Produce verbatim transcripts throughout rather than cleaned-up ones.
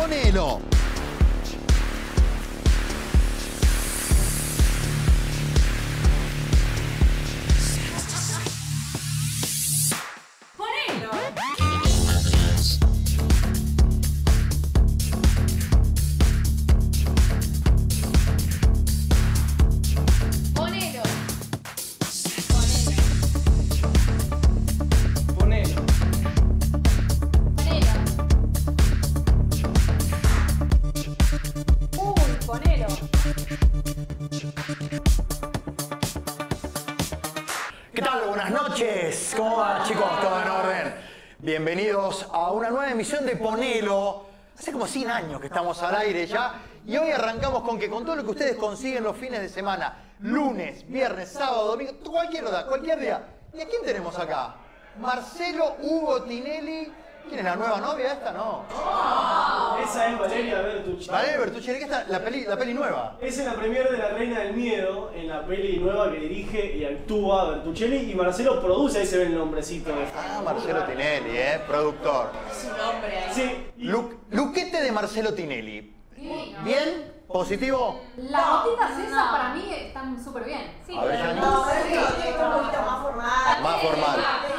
Ponelo. Bienvenidos a una nueva emisión de Ponelo. Hace como cien años que estamos al aire ya y hoy arrancamos con que con todo lo que ustedes consiguen los fines de semana, lunes, viernes, sábado, domingo, cualquier hora, cualquier día. ¿Y a quién tenemos acá? Marcelo Hugo Tinelli. ¿Quién es la nueva novia esta? No. Oh, esa es Valeria Bertucci. Valeria Bertucci, ¿qué está? La peli, la peli nueva. Es en la premiere de La Reina del Miedo, en la peli nueva que dirige y actúa Bertuccelli y Marcelo produce, ahí se ve el nombrecito. Ah, Marcelo Tinelli, eh, productor. Es un nombre ahí. Sí. Y... Lu Luquete de Marcelo Tinelli. Sí, ¿no? ¿Bien? ¿Positivo? Las botitas esas para mí están súper bien. Sí, A ver, pero Yanni. no, pero sí, es un poquito más formal. Más formal.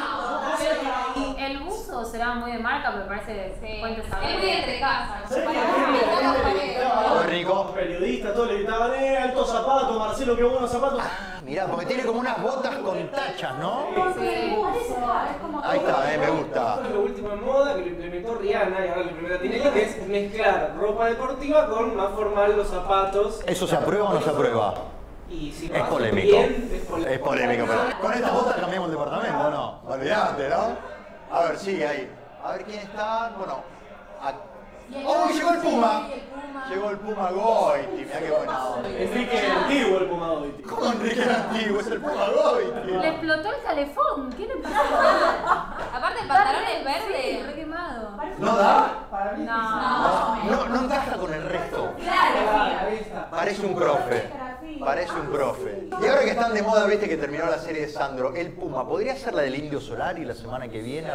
El buzo será muy de marca, pero me parece Sí. fuente Es saber. muy entre casa. ¿Sabés que Para la mí, gente- todas la las gente paredes. gritaba, Muy rico. los periodistas, todos le gritaban, eh, altos zapatos, Marcelo, qué buenos zapatos. Ah, mirá, porque tiene como unas botas con tachas, ¿no? Sí. Es como Ahí está, eh, me gusta. Esto es lo último en moda que lo implementó Rihanna y ahora lo implementa Tinelli, que es mezclar ropa deportiva con más formal los zapatos. ¿Eso se aprueba o no se aprueba? Y si lo Es hace polémico. bien, es polémico. Es polémico, pero con estas botas cambiamos el departamento, ¿no? Olvídate, ¿no? A ver, sigue ahí. A ver quién está. Bueno. ¡Oh, llegó el Puma! Llegó el Puma Goiti, mirá qué buena onda. Enrique el Antiguo, el Pomadoiti. ¿Cómo Enrique el Antiguo? Es el Puma Goiti. Le explotó el calefón. ¿Qué le pasó? Aparte el pantalón es Sí, verde. re quemado. ¿No da? No. No, no encaja con el resto. Claro, ahí está. Parece un profe. Parece un profe. Y ahora que están de moda, viste que terminó la serie de Sandro, el Puma, ¿podría ser la del Indio Solari la semana que viene?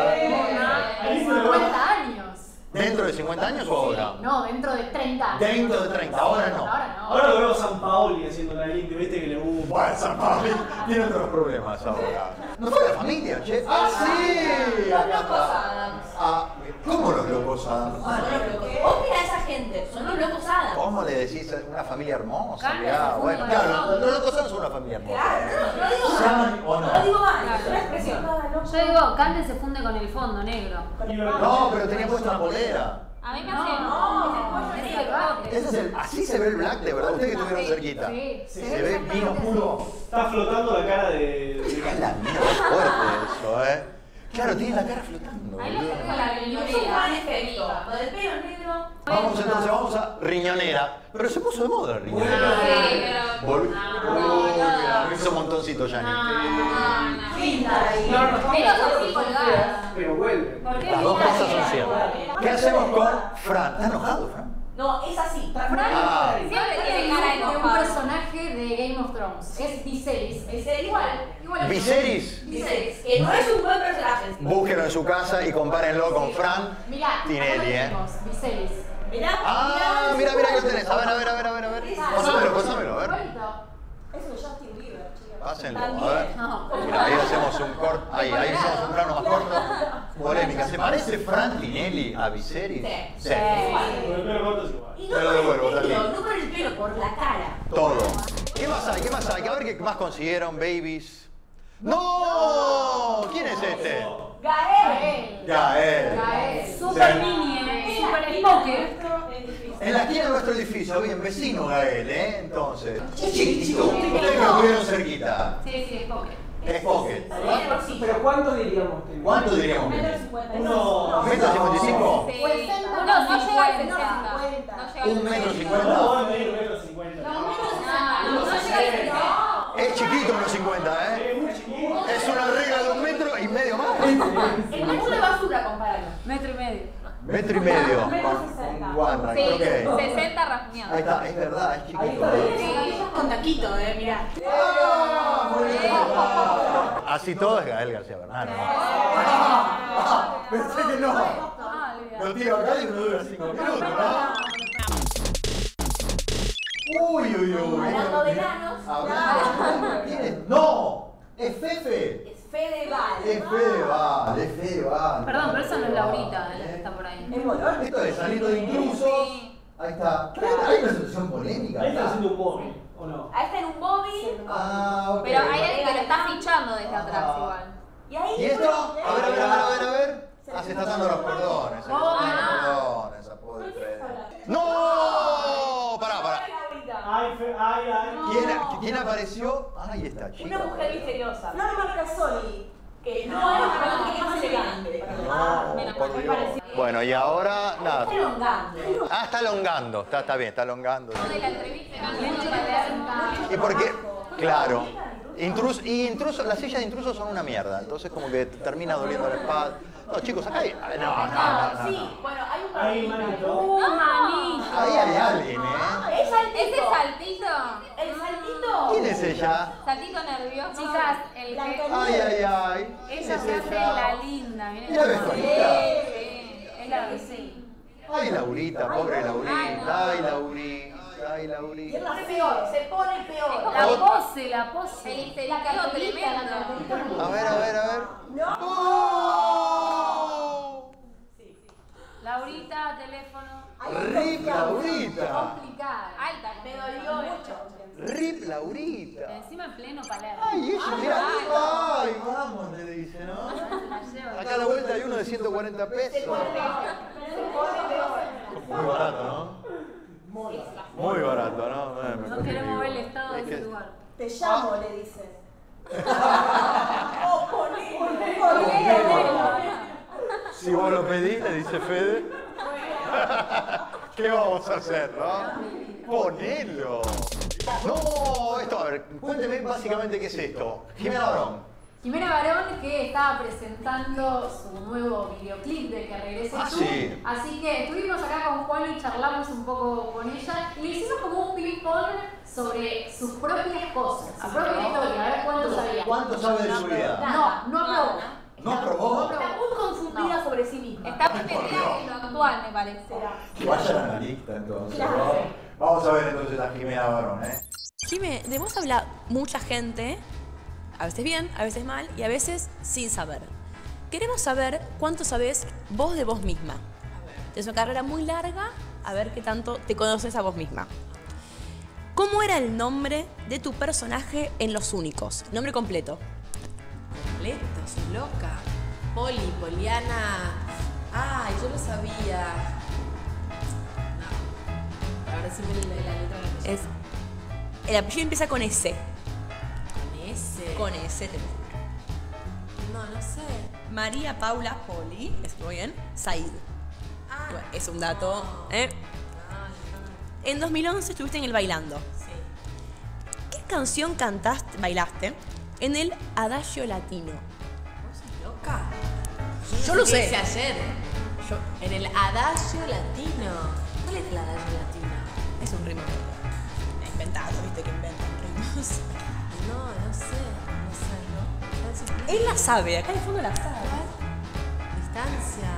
Ahí se lo va. cincuenta años. ¿Dentro de cincuenta años o ahora? No, dentro de treinta años. Dentro de treinta, ahora no. Ahora no. Ahora lo veo a San Paoli haciendo la del Indio, viste que le gusta. Bueno, San Pablo tiene otros problemas ahora. ¿No fue la familia, che? ¡Ah, sí! Los Acá locos está. Adams. Ah, ¿cómo los locos Adams? Son los locos. Vos mirá a esa gente, son los locos Adams. ¿Cómo le decís a una familia hermosa? Carlos Mirá, se fue bueno, con claro, los los, los locos Adams son una familia hermosa. Claro, no, no digo ¿Se aman o mal. no? No digo mal, Claro. es una expresión. Yo digo, Cande se funde con el fondo negro. No, pero tenía puesta una polera. A mí me No, hace. no, es es el el cote. Ese es el, así se ve el black de verdad, ustedes que estuvieron cerquita. Sí, Se, se ve ve vino exactamente puro. Está flotando la cara de. de Es la mierda, es fuerte eso, eh. Claro, tiene la cara flotando. Ahí lo boludo. tengo la Es un gran riñonera. efecto. Con el pelo negro. Vamos entonces, vamos a riñonera. Pero se puso de moda la riñonera. Sí, pero. Vol- No, Uy, no, mira, no. me hizo un montoncito, Yanni. No, no. Pinta ahí. No, no, Pero así colgada. pero vuelve. ¿Por qué Las dos mira cosas son así? ciertas. ¿Qué hacemos con Fran? ¿Está enojado, Fran? No, es así. Ah. Siempre tiene cara de de un enojado. personaje de Game of Thrones. Es Viserys. Es igual. Igual. Viserys. Viserys, que no es un buen personaje. Búsquenlo en su casa y compárenlo con Fran Mirá, Tinelli, eh. Viserys. Mirá, Ah, mira, mira que lo tenés. A ver, a ver, a ver, a ver, a ver. Pásamelo, pásamelo, a ver. Igualito. Eso es Justin Bieber, chicos. Pásenlo, a También. ver. No. Mira, ahí hacemos un corte. Ahí, ahí hacemos un plano más corto. Polémica. ¿Se parece Fran Tinelli a Viserys? Sí. Sí. Con el pelo corto es igual. Y no Te lo por devuelvo, el Tati. pelo, no por el pelo, por la cara. Todo. ¿Qué más hay? ¿Qué más hay? A ver qué más consiguieron, babies. ¡No! ¿Quién es este? Gael. Gael. Gael. Super Sí. mini, eh, super Y poker. En la esquina de nuestro edificio, bien, vecino Gael, ¿eh? Entonces. Chiquitito. Ustedes que lo tuvieron cerquita. Sí, sí, es poker. Es pocket. Pero ¿cuánto diríamos que ¿Cuánto diríamos que Metro es? cincuenta y Uno. ¿Metro cincuenta y cinco? Sí. sesenta, Uno no no, llega al cincuenta. sesenta. No llega al ¿Un metro sesenta. cincuenta? No, va a medir un metro cincuenta. No, menos No, sesenta. no, no llega al sesenta. Es chiquito uno cincuenta, ¿eh? Es muy chiquito. Es una regla de un metro y medio más. El metro de basura, compararlo. Metro y medio. Metro y medio. Metro Con- sesenta. con guarda, Sí, creo que. sesenta rasguñado. Ahí está, es verdad, es chiquito. Sí, con taquito, eh, mirá. ¡Ah! Muy bien. Así todo es Gael García Bernal. ¿no? Ah, pensé que no. Ah, olvidate. Lo tiro acá y uno dura cinco minutos, ¿no? Uy, uy, uy. Hablando de enanos. Hablando. ¿Quién es? ¡No! ¡Es Fefe! Es Fedeval. Es Fedeval, es Fedeval. Perdón, pero esa no es Laurita, la que está por ahí. Es Molón. Esto es saliendo de intrusos. Ahí está. Hay una situación polémica. Ahí está acá. haciendo un móvil, ¿o no? Ahí está en un móvil. Ah, ok. Pero hay alguien que lo está fichando desde atrás Ajá. igual. Y ahí. ¿Y esto? A ver, a ver, a ver, a ver, a ver. Ah, se está dando los cordones. Se le está dando los cordones, esa pobre Fede. ¡No! Pará, pará. Ay, fe, ay, ay. ¿Quién, ¿Quién apareció? Ahí está, chica. Una mujer misteriosa. Flor Marcasoli. Que no es una persona que es más elegante. No, Menos por mal, Dios. Bueno, y ahora, nada. Está elongando. Ah, está elongando. Está, está bien, está elongando. No de la entrevista, no, ¿Y por qué? Claro. Intrus, y intrusos, las sillas de intrusos son una mierda. Entonces como que termina doliendo la espalda. No, chicos, acá hay... No, no, no, no. Sí, bueno, hay un Ahí, manito. manito. ¡Un manito! Ahí hay alguien, ¿eh? Es saltito. ¿Ese saltito? El saltito. ¿Quién es ella? Saltito nervioso. Chicas, el que... Ay, ay, ay. ¿Quién Ella es se hace la ella? linda, miren Mira, cómo vestuarista. Sí, es la que sí. Ay, Laurita, pobre Laurita. Ay, Laurita. Ay, Se Laurita. pone peor, se pone peor. La pose, la El pose. histericado tremendo. A ver, a ver, a ver. ¡Oh! Laurita, teléfono. Rip Laurita. Complicada. Alta. Me dolió mucho. Rip Laurita. Encima en pleno Palermo. Ay, ella, mira. Ay, vamos, le dice, ¿no? La llevo. Acá a la vuelta hay uno de ciento cuarenta pesos. Se pone peor. Muy barato, ¿no? Muy barato, ¿no? Eh, me No parece queremos ver el que- estado de es ese que- lugar. Te llamo, le dice. Oh, ponelo. Si vos lo pedís, le dice Fede. ¿Qué vamos a hacer, no? Ponelo. No, esto, a ver, cuénteme básicamente qué es esto. Jimena Barón. Jimena Barón, que estaba presentando su nuevo videoclip del que regresa Ah, tú. sí. Así que estuvimos acá con Juan y charlamos un poco con ella y le hicimos como un ping-pong sobre sus propias cosas, su propia historia, a ver cuánto sabía. ¿Cuánto sabe de su vida? No, no aprobó. ¿No aprobó? Está muy confundida sobre sí misma. Está muy metida en lo actual, me parece. Vayan a la lista entonces, ¿no? Vamos a ver entonces a Jimena Barón, ¿eh? Jimé, de vos habla mucha gente, a veces bien, a veces mal y a veces sin saber. Queremos saber cuánto sabés vos de vos misma. Es una carrera muy larga, a ver qué tanto te conoces a vos misma. ¿Cómo era el nombre de tu personaje en Los Únicos? Nombre completo. Completo, soy loca. Poli, Poliana. Ay, yo lo sabía. No. Ahora sí me la, la letra de la Es, el apellido empieza con S. Con ese. Con S, te No, no sé. María Paula Poli, es muy bien, Said. Ah, Bueno, es un dato, ¿eh? no, En dos mil once estuviste en el Bailando. no. Sí. ¿Qué canción cantaste, bailaste en el Adagio Latino? ¿Vos sos loca? Yo lo qué sé. hice ayer. Yo, En el Adagio Latino. ¿Cuál es el Adagio Latino? es un ritmo inventado, viste que inventan ritmos. No, no sé. No sé, ¿no? ¿Cuál es el- Él la sabe, acá en el fondo la sabe. Distancia.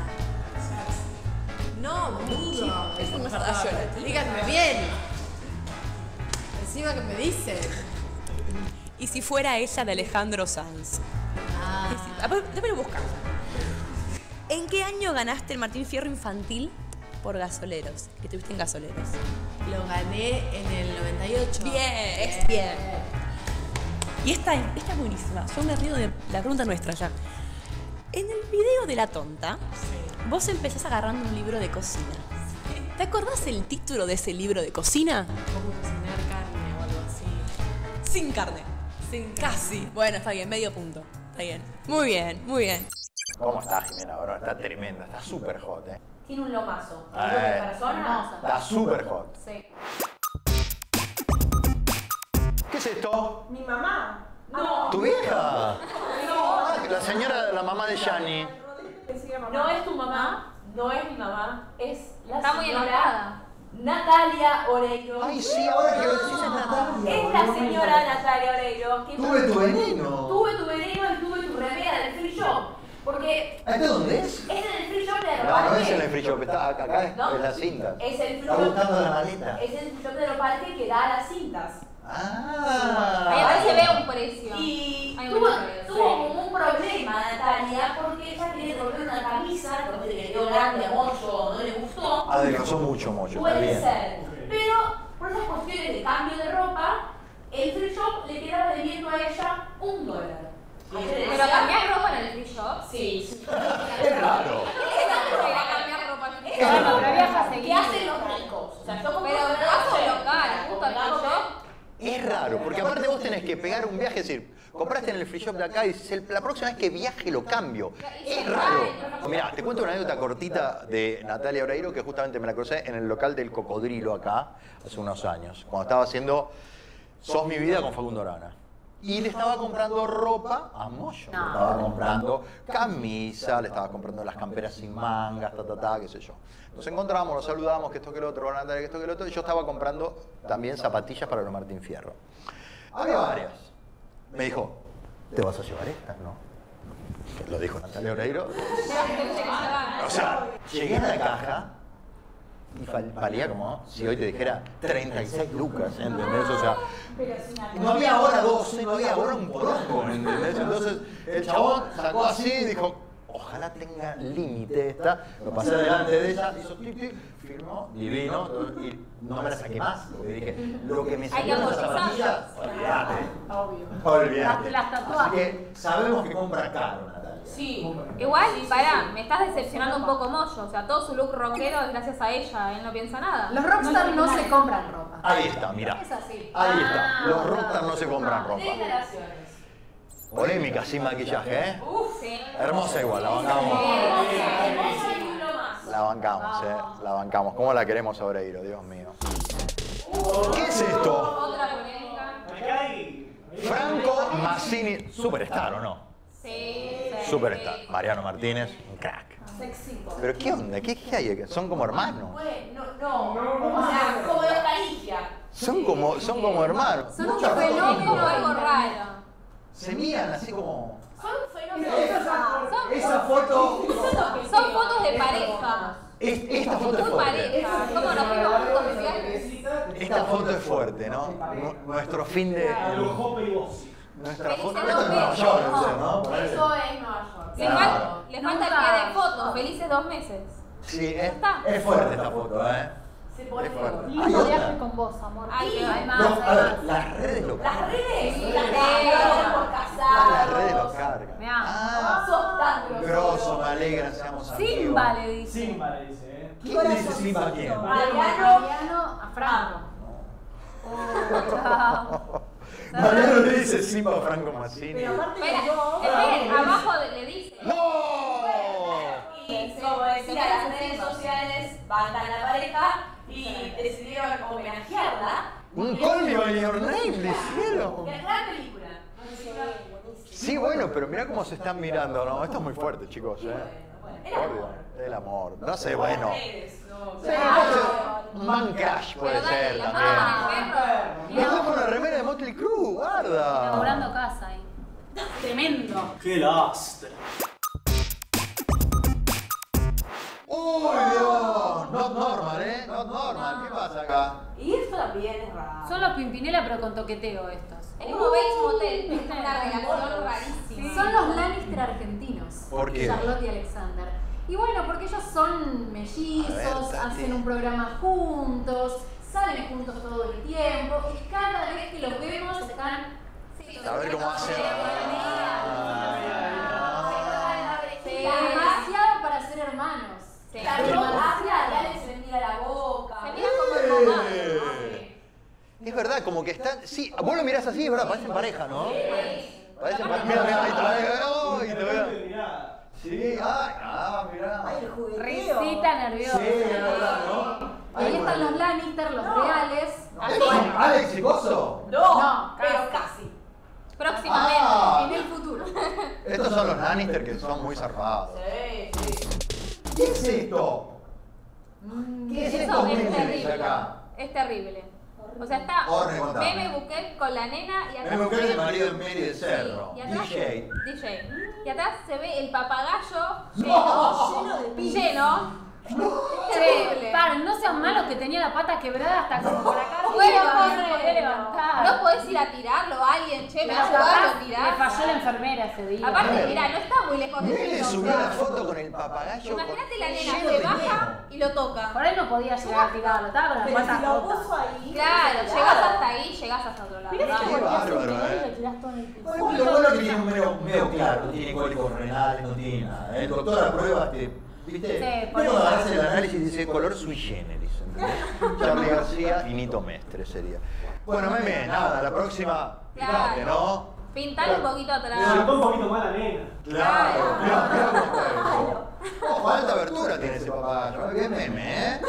No, boludo. Eso no es Adagio Latino. Díganme bien. Encima que me dicen. Y si fuera ella de Alejandro Sanz. Ah, Después lo buscas. ¿En qué año ganaste el Martín Fierro infantil por Gasoleros? Que tuviste en Gasoleros. lo gané en el noventa y ocho. Bien, es bien. Y esta, esta es buenísima. Yo me río de la pregunta nuestra ya. En el video de La Tonta, vos empezás agarrando un libro de cocina. ¿Te acordás el título de ese libro de cocina? Cómo cocinar carne o algo así. Sin carne. Sin Casi. Bueno, está bien, medio punto. Está bien. Muy bien, muy bien. ¿Cómo está Jimena Barón? Está tremenda, está súper hot, ¿eh? Tiene un lomazo. Ah, Una eh. persona. Está súper hot. Sí. ¿Qué es esto? Mi mamá. No. ¿Tu vieja? Ah, la señora, la mamá de Yanni. No es tu mamá, no es mi mamá, es la Está muy señora enojada. Natalia Oreiro. Ay, sí, ahora que lo decís es Natalia. Es la señora Natalia Oreiro. Que Tuve tu veneno. Tuve tu veneno y tuve tu remera del free shop. Porque ¿Este dónde es? es en el free shop de No, no Arrabal. es en el free free shop? Está acá, acá es, ¿No? es la cinta. Es el Está free shop- buscando la maleta. Es el free shop de los parques que da las cintas. Ah. Ahí atrás se ve un precio. Y Hay tuvo, un precio. tuvo como un problema Natalia porque ella quería romper una camisa, porque le quedó grande a Moyo, no le gustó. Adelgazó mucho, Moyo, está Puede bien. ser. Pero por esas cuestiones de cambio de ropa, el free shop le quedaba debiendo a ella un dólar. Pero cambiar ropa en el free shop. Sí. Es raro. Cambiar ropa en el free Bueno, shop. pero viaja ¿Qué seguido. hacen los ricos? O sea, yo compro Pero una caso noche, local, justo al free shop. Es raro, porque aparte vos tenés que pegar un viaje, es decir, compraste en el free shop de acá y dices, "El- la próxima vez que viaje lo cambio". Es raro. Mira, te cuento una anécdota cortita de Natalia Oreiro, que justamente me la crucé en el local del Cocodrilo acá, hace unos años, cuando estaba haciendo Sos mi vida con Facundo Arana. Y le estaba comprando ropa a Moyo. Le estaba comprando camisa, le estaba comprando las camperas sin mangas, ta, ta, ta, qué sé yo. Nos encontramos, nos saludamos, que esto que lo otro, Natalia, que esto que lo otro, y yo estaba comprando también zapatillas para los Martín Fierro. Había varias. Me dijo, ¿te vas a llevar estas, no? Lo dijo Natalia Oreiro. O sea, llegué a la caja y fal- valía como si hoy te dijera treinta y seis lucas, ¿entendés? O sea, no había ahora doce, no había ahora un porongo, ¿entendés? Entonces el chabón sacó así y dijo, ojalá tenga límite esta. Lo pasé delante de ella, hizo tic, tic, firmó, divino, y no me la saqué más, porque dije, lo que me Hay salió que en las amortizar. zapatillas, olvídate. Obvio. Olvídate. Las- las tatuajes. Así que sabemos que compra caro, Natalia. Sí. Igual, pará, me estás decepcionando un poco Moyo. O sea, todo su look rockero es gracias a ella. Él no piensa nada. Los rockstars no se compran ropa. Ahí está, mira. Es así. Ahí está. Los rockstars no se compran ropa. Declaraciones. Polémica, sin maquillaje, ¿eh? Uf, Sí. Hermosa igual, la bancamos. hermosa, hermosa y uno más. La bancamos, ¿eh? La bancamos. ¿Cómo la queremos a Oreiro? Dios mío. ¿Qué es esto? Otra polémica. Acá hay. Franco Massini, superstar, ¿o no? Sí, sí. Superstar. Mariano Martínez, un crack. Sexy. ¿Pero qué onda? ¿Qué, qué hay? ¿Son como hermanos? Bueno, no, no. O sea, como de caricia. Son como, son como hermanos. Son un Mucha foto Es como fenómeno. algo raro. Se miran así como... Son fenómenos. Son, Esa foto... son fotos de pareja. Es- esta foto es Muy fuerte. pareja. ¿Cómo nos fuimos juntos de viaje? Esta foto es fuerte, ¿no? Nu- Nuestro fin de... Jope y vos. Nuestra Felices foto... dos Esto es Nueva meses. York, no sé, ¿no? Por ahí. Eso es Nueva York. Le, Claro. fal- le falta el pie de fotos. Felices dos meses. Sí, es, está. es fuerte esta foto, ¿eh? Se pone Es fuerte. fuerte. Hay Lindo otra. viaje con vos, amor. Ay, Sí. pero hay más. No, hay a ver, más. las redes lo Las cargan. redes, Sí. las redes por Ah, las redes lo casados. cargan. Mirá. Ah, Sos tan grosso, me alegra, seamos amigos. Simba le dice. Simba le dice, ¿eh? ¿Quién dice Simba a quién? Mariano. Mariano a Franco. Mariano le dice Simba a Franco Massini. Espera, esperen, abajo de- le dice. ¡No! Y como decía, las redes sociales bancan a la pareja y decidieron homenajearla. Un Call Me By Your Name le hicieron. Qué gran película. Sí, bueno, pero mirá cómo se están mirando, ¿no? Esto es muy fuerte, chicos, ¿eh? El Por amor. Dios, el amor. No sé, bueno. Redes, no, Sí, claro. puede ser. Un man crash puede Pero dale, ser la también. mano con el perro. Me dejó con la remera de Motley Crue, guarda. Inaugurando casa ahí. Tremendo. ¡Qué lastre! ¡Uy, Dios! Not normal, ¿eh? Not normal. ¿Qué pasa acá? Y esto también es raro. Son los Pimpinela pero con toqueteo estos. Es como Bates Motel, es una relación rarísima. Son los Lannister argentinos. ¿Por qué? Charlotte y Alexander. Y bueno, porque ellos son mellizos, A ver, Tati. hacen un programa juntos, salen juntos todo el tiempo y cada vez que los vemos están... A ver cómo hace. Sí. Demasiado para ser hermanos. Sí. Charlotte habla y Alex le mira la boca. Se mira como el mamá. Eh. Es verdad, como que están. Sí, vos lo mirás así, es verdad, parecen pareja, ¿no? Parecen pareja. Mira, mira, ahí te veo. Ay, te veo. Mirá. Sí, ay, ah, mirá. Risita nerviosa. Sí, es verdad, ¿no? Y ahí están los Lannister, los reales. ¿Estos son Alex y Coso? No, No, pero casi. Próximamente. Ah, En el futuro. estos son los Lannister que son muy zarpados. Sí, sí. ¿Qué es esto? ¿Qué es Eso estos es memes terrible. acá? Es terrible. O sea, está Horrible, contame. Meme Buquet con la nena y atrás. Meme Buquet, se ve- el marido de Mary del Cerro. Sí, y atrás- D J. D J. Y atrás se ve el papagayo lleno, lleno, Che, par, no sean malos que tenía la pata quebrada hasta como por acá. Bueno, no corre, se podía levantar. No podés ir a tirarlo a alguien, che, me Pero ayudaron a capaz tirar. le falló la enfermera ese día. Aparte, mira, no está muy lejos de Mire, ti. subió la foto con el papagayo. Imagínate la nena lleno que de baja miedo. y lo toca. Por ahí no podía llegar a tirarlo, estaba con la Pero pata si lo rota. puso ahí. Claro, llegás hasta ahí, llegás hasta otro lado. Qué bárbaro, eh. Tirás todo en el piso. Bueno, lo bueno que tiene un medio, medio claro, no tiene cólicos renales, no tiene nada. El doctor aprueba, te, ¿viste? Sí, por Luego eso. hace el análisis y dice color sui generis, ¿entendés? Charlie García y Nito Mestre sería. Bueno, meme, nada, la próxima, fíjate, ¿no? Pintale un poquito Le atrás. soltó un poquito más la nena. Claro, mira, mira cómo está eso. Oh, alta abertura tiene ese papagayo, bien meme, ¿eh?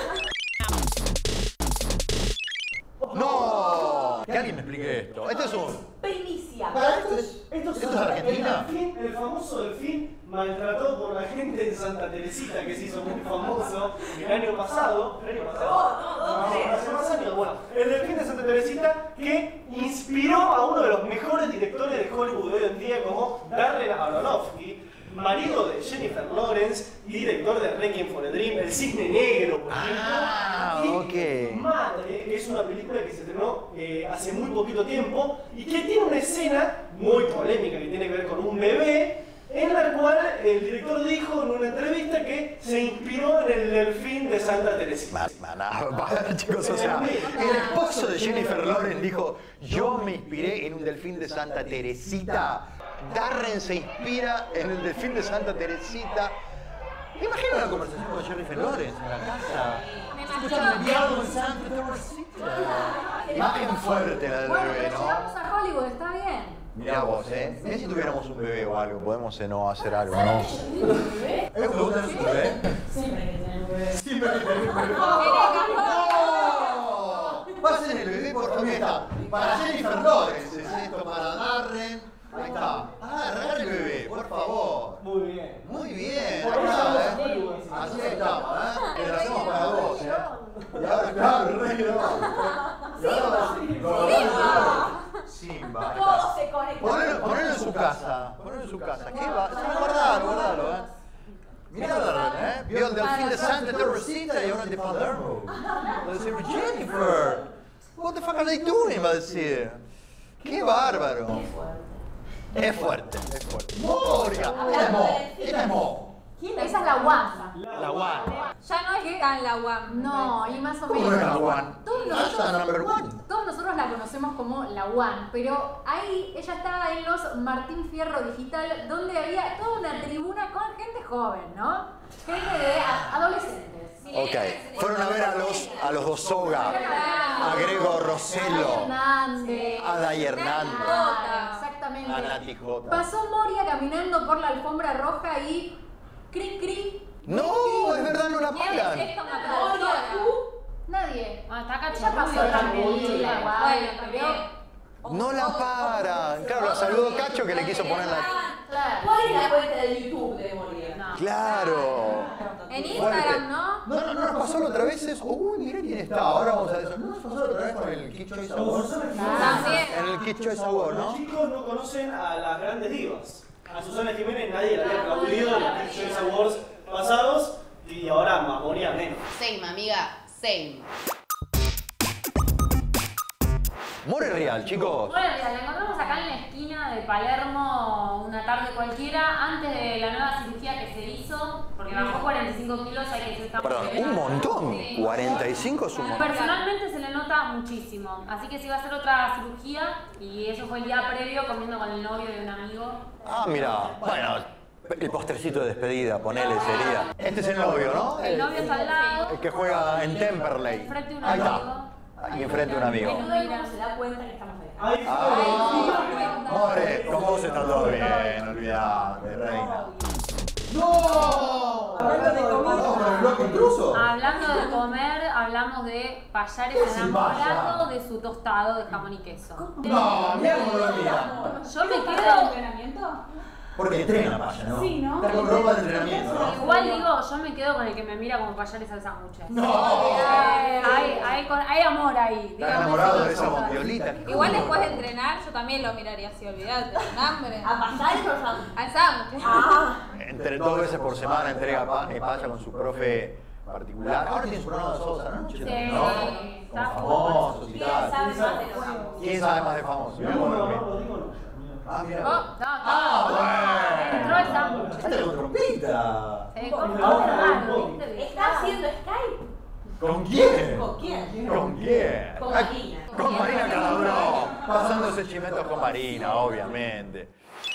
¡No! Que alguien me explique esto. Este es un... Primicia. Para, ¿esto es, Esto ¿esto es Argentina? El, delfín, el famoso delfín maltratado por la gente en Santa Teresita que se hizo muy famoso el año pasado. ¿El año pasado? No, no, no, tres. hace más años. Bueno, el delfín de Santa Teresita que inspiró a uno de los mejores directores de Hollywood hoy en día como Darren Aronofsky, marido de Jennifer Lawrence y director de Requiem for a Dream, El Cisne Negro, por ejemplo. Ah, y ok. Madre, que es una película que se estrenó eh, hace muy poquito tiempo y que tiene una escena muy polémica que tiene que ver con un bebé, en la cual el director dijo en una entrevista que se inspiró en el delfín de Santa Teresita. Maná, chicos, o sea, el esposo de Jennifer Lawrence dijo, yo me inspiré en un delfín de Santa Teresita. Darren se inspira en el delfín de Santa Teresita. Me imagino una conversación con Jennifer Lawrence en la casa. Me Escuchando el imagino. diálogo en Santa Teresita. Imagen fuerte la del Bueno, bebé, pero ¿no? llegamos a Hollywood, está bien. Mirá vos, ¿eh? Mirá si tuviéramos un bebé o algo, podemos eh, no hacer algo, ¿no? ¿Eh? ¿Me gusta un bebé? Siempre hay que tener un bebé. Siempre hay que tener un bebé. ¡No! Pasen el bebé por favor, está. Para Jennifer Lawrence, es esto, para Darren. Ahí está. Ah, regar el bebé, por favor. Muy bien. Muy bien, Por ahí eso está, los ¿eh? Hollywood. Así estamos, ¿eh? Que lo hacemos para vos, ¿eh? Y ahora, claro, el rey de Y ahora, Simba. Simba. ahí está. Todo se conecta. Ponelo, ponelo en su casa, ponelo en su casa. ¿Qué va? Sí, guardalo, guardalo, ¿eh? Mirá Darren, ¿eh? Vio el delfín de Santa Teresita y ahora de Palermo. Va a decir, Jennifer, what the fuck are they doing? Va a decir. ¡Qué bárbaro! Es fuerte, es fuerte. ¡Moria! Esta es Mo, esta es Mo. Esa es la guasa. La One. Ya no es tan la guam. No, y más o ¿Cómo no es la menos. One? Todos Hasta nosotros, number one. todos nosotros la conocemos como la One, pero ahí ella estaba en los Martín Fierro Digital, donde había toda una tribuna con gente joven, ¿no? Gente de a- adolescentes. Ok, fueron a ver a los, a los dos Soga, a Grego Ay, Rossello, Hernández. a Day Hernández, Claro, exactamente. a Nati J. Pasó Moria caminando por la alfombra roja y cri cri. No, es verdad, no la ¿Quién pagan. es esta una productora? Nadie. Ah, está Ella cachorro. pasó también. la guay, Bueno, pero- también. No la paran. Claro, la saludó Cacho que le quiso poner la... Claro. ¿Cuál es la cuenta de YouTube de Moria? No. Claro. En Fuerte. Instagram, ¿no? No, no, no nos pasó la otra vez eso. Uy, mirá quién está. Ahora vamos a ver eso. No nos pasó la otra vez con el Kid Choice Award. También. En el Kid Choice Award, Los ¿no? chicos no conocen a las grandes divas. A Susana Jiménez nadie la había aplaudido en los Kids Choice Awards pasados y ahora a Moria menos. Same, amiga, same. More Real, chicos. Bueno, mira, la encontramos acá en la esquina de Palermo una tarde cualquiera, antes de la nueva cirugía que se hizo, porque bajó cuarenta y cinco kilos, hay que decir Perdón, un montón. cuarenta y cinco es un montón. Personalmente se le nota muchísimo, así que se iba a hacer otra cirugía y eso fue el día previo comiendo con el novio de un amigo. Ah, mira. Bueno, el postrecito de despedida, ponele, sería. Este es el novio, ¿no? El novio está al lado, El que juega en Temperley. enfrente de un Ahí amigo. está. Ahí enfrente de un amigo. No ve cómo se da cuenta que estamos ahí. Ahí Ah, More, con vos está todo bien, olvidate, reina. ¡No! Hablando de comida. ¿Vamos con el bloque intruso? Hablando de comer, hablamos de Payares ¿Qué es el enamorado paya? de su tostado de jamón y queso. No, mira cómo lo mira. Yo me quedo... entrenamiento? Porque entrena Paya, ¿no? Sí, ¿no? Está con ropa de entrenamiento, ¿no? Igual digo, yo me quedo con el que me mira como Payares al sándwich. ¡No! Hay, hay, con- hay amor ahí. Está dígame enamorado si de esa cosas. mondiolita. Igual después de entrenar, yo también lo miraría así, olvidate, con hambre. ¿A pasar y por Al sándwich. Ah, Entre dos veces por semana entrega pa- eh, Paya con su profe, particular. Ahora tiene su programa de Sosa a la noche, Sí, ¿no? Con está famosos y ¿Quién tal. sabe más de los famosos? ¿Quién sabe más de famosos? Mirá No, cómo no, lo no, vi. no, digo no. Ah, mira. Oh, no, Ah, bueno. entró el sándwich. Dale con trompita. Se Un dejó poquito, todo un raro, poquito. ¿viste? ¿Está haciendo Skype? ¿Con quién? ¿Con quién? ¿Con quién? Con Ah, Marina. Con Marina Calabró. Pasándose chimetos con Marina, obviamente.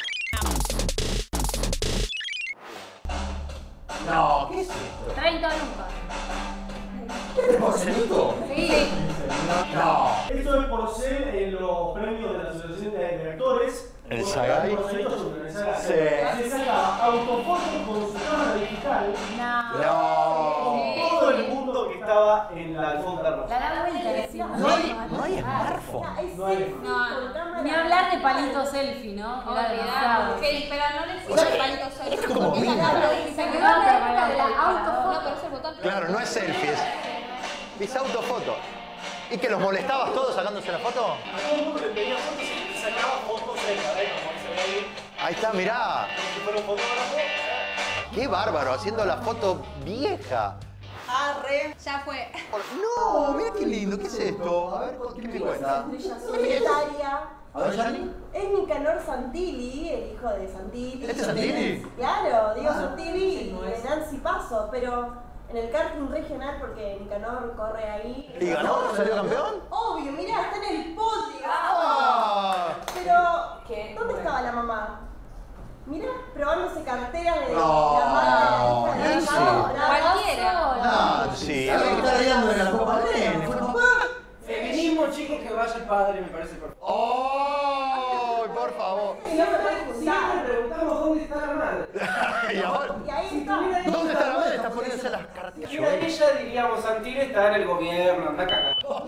No, ¿qué es esto? treinta lucas. ¿Es porcelito? Sí. No. Esto es por ser en los premios de la Asociación de, de Actores. ¿El Por- Sagay? por Salito Junior, el Sagay. Sí. Se saca autofotos con su cámara digital No. con No. todo el mundo que estaba en la alfombra La roja. da vuelta encima. No hay, no hay smartphone. No hay- No, Ni hablar de palito selfie, ¿no? Que era demasiado. Sí, pero no le O sirve sea, el palito selfie. esto es como Esa Bing. cara, Se se quedó quedó en la época de la No, autofoto. pero ese botón. Claro, no es selfie, es, es autofoto. ¿Y que los molestabas todos sacándose la foto? A todo el mundo le pedía fotos y sacaba fotos en la red, como se ve ahí. Ahí está, mirá. Si fuera un fotógrafo. Qué bárbaro, haciendo la foto vieja. Arre. Ya fue. No, mira qué lindo, ¿qué es esto? A ver, ¿qué me cuenta? Estrella solitaria. A ver, Yanni. Es Nicanor Santilli, el hijo de Santilli. ¿Este es Santilli? Claro, Diego Santilli y de Nancy Paso, pero en el karting regional porque Nicanor corre ahí. ¿Y ganó? ¿Salió campeón? Obvio, mirá, está en el podio. ¡Ah! Pero, Qué ¿dónde bueno. estaba la mamá? Mirá, probándose cartera de No, la madre de la hija de Nancy. Bravo, Bravo. Cualquiera. Ah, sí, a ver, ¿qué está riendo de la Copa del Nene? Fue papá. Feminismo, chicos, que vaya el padre, me parece perfecto. ¡Oh! Por favor. Y no me puede Siempre juntar. preguntamos dónde está la madre. ¿Y ahora? Y ahí está. ¿Dónde está la madre? Está poniéndose las cartillas. Si era ella, diríamos, Santilli está en el gobierno, anda cagando.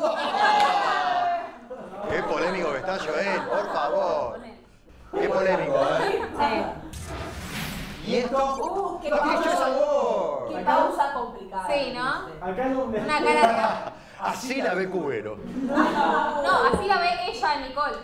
Qué polémico que está Joel, por favor. Qué polémico, ¿eh? ¿Y esto? Uh, qué ¡Lo que yo es pausa. amor! Qué pausa complicada. Sí, ¿no? Acá es donde. Una cara Así la ve Cubero. No, así la ve ella, Nicole.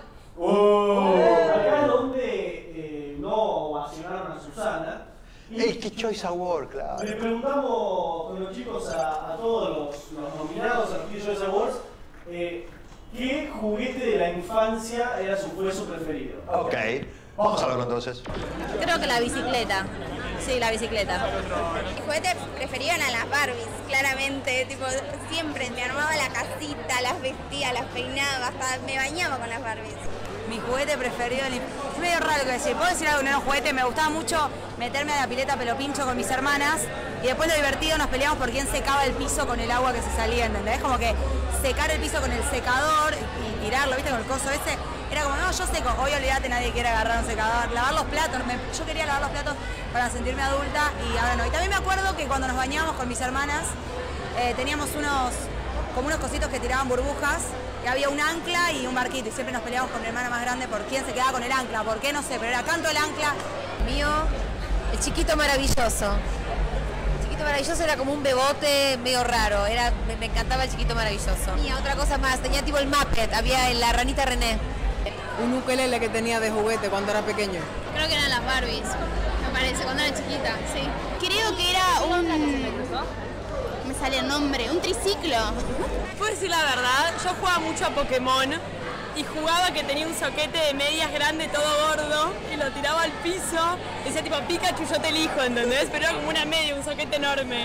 Acá es donde eh, no ovacionaron a Susana. Y Es que Choice Award, claro. le preguntamos con los chicos a, a todos los, los nominados a los Kids Choice Awards eh, qué juguete de la infancia era su, fue su preferido. Ok, vamos a verlo entonces. Creo que la bicicleta. Sí, la bicicleta. Mis juguetes preferidos eran las Barbies, claramente. Tipo, siempre me armaba la casita, las vestía, las peinaba, hasta me bañaba con las Barbies. Mi juguete preferido. Es medio raro que decir. ¿Puedo decir algo que no era un juguete? Me gustaba mucho meterme a la pileta pelo pincho con mis hermanas y después lo divertido nos peleamos por quién secaba el piso con el agua que se salía, ¿entendés? Como que secar el piso con el secador y tirarlo, ¿viste? Con el coso ese. Era como, no, yo seco. Hoy olvídate, nadie quiere agarrar un secador. Lavar los platos. Me- yo quería lavar los platos para sentirme adulta y ahora no. Y también me acuerdo que cuando nos bañábamos con mis hermanas eh, teníamos unos, como unos cositos que tiraban burbujas. Y había un ancla y un barquito y siempre nos peleamos con mi hermana más grande por quién se quedaba con el ancla, por qué no sé, pero era canto el ancla. Mío, el chiquito maravilloso. El chiquito maravilloso era como un bebote medio raro, era, me, me encantaba el chiquito maravilloso. Y otra cosa más, tenía tipo el Muppet, había en la ranita René. Un ukelele que tenía de juguete cuando era pequeño. Creo que eran las Barbies, me parece, cuando era chiquita, sí. Creo que era un... Me sale el nombre, un triciclo. Puedo decir la verdad, yo jugaba mucho a Pokémon y jugaba que tenía un soquete de medias grande todo gordo y lo tiraba al piso. Decía tipo, Pikachu, yo te elijo, ¿entendés? Pero era como una media, un soquete enorme.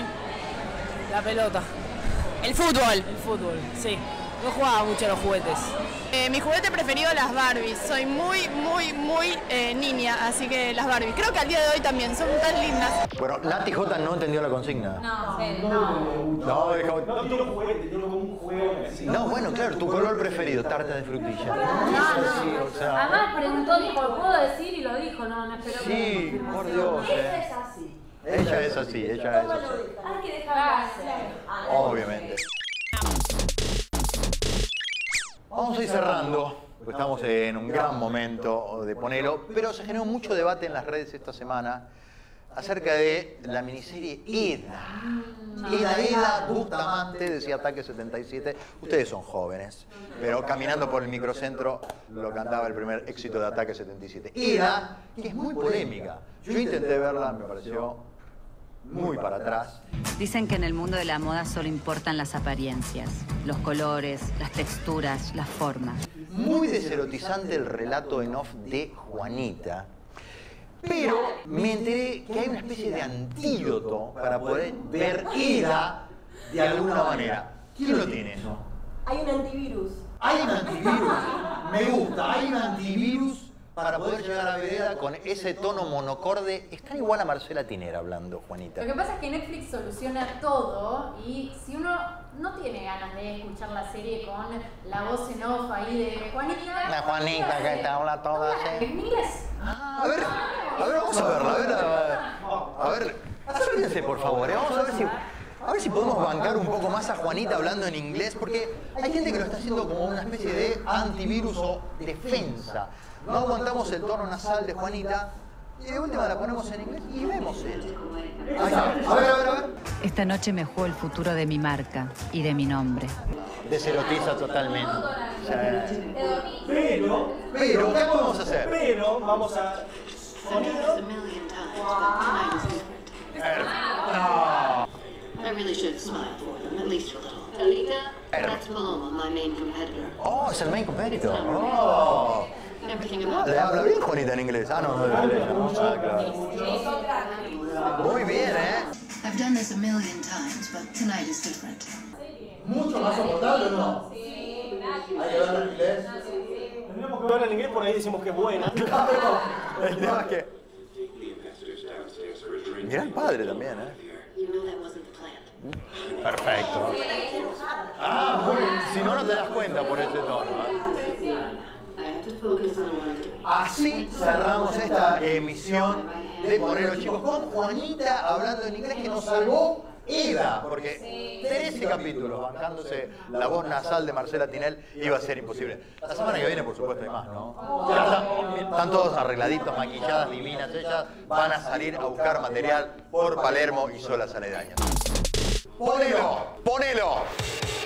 La pelota. El fútbol. El fútbol, sí. No jugaba mucho a los juguetes. Eh, mi juguete preferido, las Barbies. Soy muy, muy, muy eh, niña, así que las Barbies. Creo que al día de hoy también, son tan lindas. Bueno, Nati J no entendió la consigna. No, sí, No, no. No, es como- no tiene un juguete, tiene como un juego así. No, bueno, claro, tu color preferido, tarta de frutilla. No, no. O sea, Además preguntó, dijo, ¿lo puedo decir? Y lo dijo, no, no espero que sí, por Dios. Ella eh. es así. Ella es así, ella es ¿Cómo lo así. deja? Hay que dejarlo hacer. Ah, Obviamente. Vamos a ir cerrando, porque estamos en un gran momento de Ponelo, pero se generó mucho debate en las redes esta semana acerca de la miniserie Eda. Eda, Eda, Bustamante, decía Ataque setenta y siete. Ustedes son jóvenes, pero Caminando por el Microcentro lo cantaba el primer éxito de Ataque setenta y siete. Eda, que es muy polémica. Yo intenté verla, me pareció muy para atrás. Dicen que en el mundo de la moda solo importan las apariencias, los colores, las texturas, las formas. Muy deserotizante el relato en off de Juanita. Pero me enteré que hay una especie de antídoto para poder ver Eda de alguna manera. ¿Quién lo tiene eso? Hay un antivirus. Hay un antivirus. Me gusta. Hay un antivirus para poder llegar a ver Eda con ese tono monocorde. Está igual a Marcela Tinera hablando, Juanita. Lo que pasa es que Netflix soluciona todo y si uno no tiene ganas de escuchar la serie con la voz en off ahí de Juanita... La Juanita que te habla toda así. En inglés. A ver, a ver, vamos a verla. A ver, a, a ver, acérquense por favor. ¿eh? Vamos a ver si... A ver si podemos bancar un poco más a Juanita hablando en inglés, porque hay gente que lo está haciendo como una especie de antivirus o defensa. No aguantamos el tono nasal de Juanita y de última la ponemos en inglés y vemos él. Ahí está. A ver, a ver, a ver. Esta noche me juego el futuro de mi marca y de mi nombre. Deserotiza totalmente. Pero, pero, ¿qué podemos hacer? Pero, vamos a... Sonido. No. I really should smile for them, at least a little. Alita, that's Paloma, my main competitor. Oh, es el main competitor. Oh. Everything Ah, about le habla bien Juanita en inglés. Ah, no, no, no, no, no, ah, claro. Muy bien, ¿eh? I've done this a million times, but tonight is different. ¿Mucho más soportable o no? Sí. Hay que verlo en inglés. Tendríamos que verla en inglés, por ahí decimos que es buena. Claro. El tema es que... Mirá el padre también, ¿eh? Perfecto. Ah, muy bien. Si no, no te das cuenta por ese tono. ¿eh? Así cerramos esta emisión de Ponelo, chicos, con Juanita hablando en inglés que nos salvó Eda, porque trece capítulos bancándose la voz nasal de Marcela Tinel iba a ser imposible. La semana que viene, por supuesto, hay más, ¿no? Ya están, están todos arregladitos, maquilladas, divinas. Ellas van a salir a buscar material por Palermo y zonas aledañas. ¡Ponelo! ¡Ponelo!